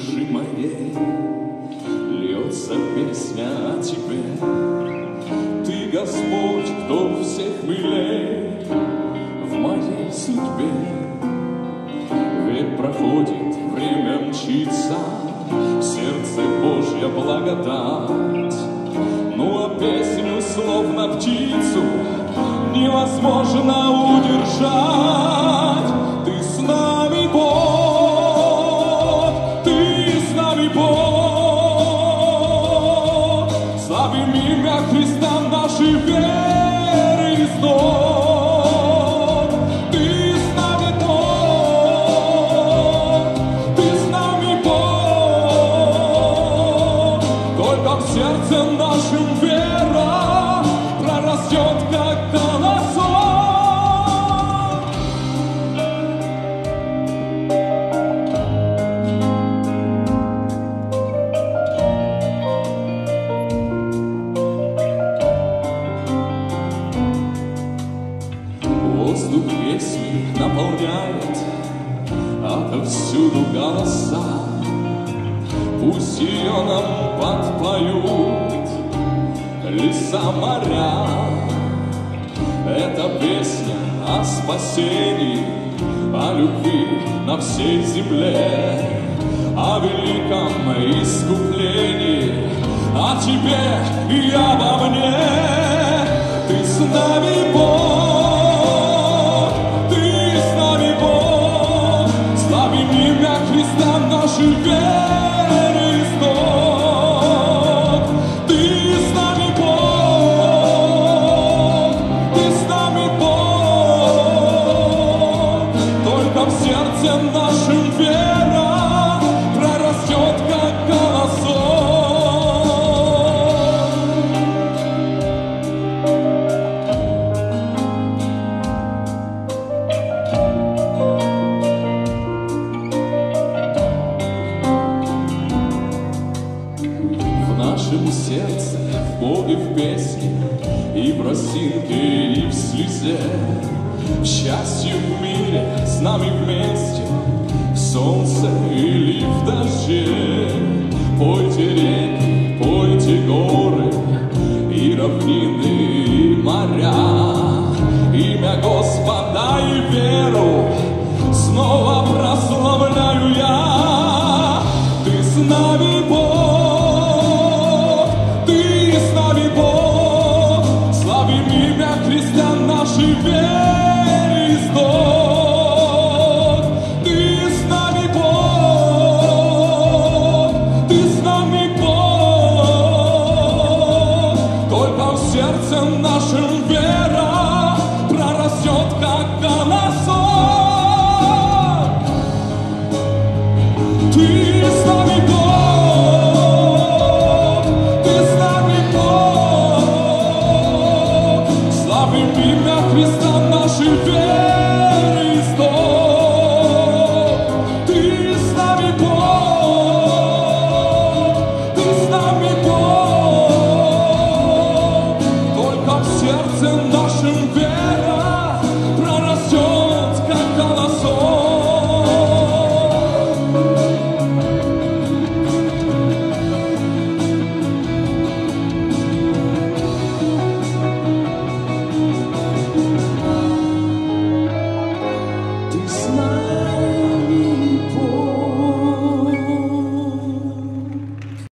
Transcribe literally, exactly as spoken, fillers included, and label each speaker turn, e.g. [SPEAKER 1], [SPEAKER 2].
[SPEAKER 1] души моей льется песня о тебе. Ты, Господь, кто всех милей в моей судьбе. Век проходит, время мчится, в сердце Божья благодать. Ну а песню, словно птицу, невозможно удержать. Ты с нами, Бог, ты с нами, Бог. Славим имя Христа нашей веры и снов. Ты с нами, Бог, ты с нами, Бог. Только в сердце нашем вера прорастет, как колосок. Воздух песни наполняет отовсюду голоса. Пусть ее нам подпоют леса, моря. Это песня о спасении, о любви на всей земле, о великом искуплении, о тебе и обо мне. Ты с нами, Бог, ты с нами, Бог. Славим имя Христа нашей веры и снов. Ты с нами, Бог, ты с нами, Бог. Только в сердце нашем вера прорастет, как колосок. В нашем сердце, в Боге, в песне, и в росинке, и в слезе, в счастье в мире с нами вместе, в солнце или в дожде. Пойте реки, пойте горы, и равнины, и моря. Имя Господа и веру снова прославляю я. Ты с нами, Бог, ты с нами, Бог. Славим имя Христа нашей веры и снов. Ты с нами, Бог, ты с нами, Бог. Только в сердце нашем вера прорастет, как колосок. Ты с нами, Бог, ты с нами, Бог. Славим имя Христа нашей веры и снов. Ты с нами, Бог, ты с нами, Бог. Только в сердце нашем вера прорастет, как колосок. Ты с нами.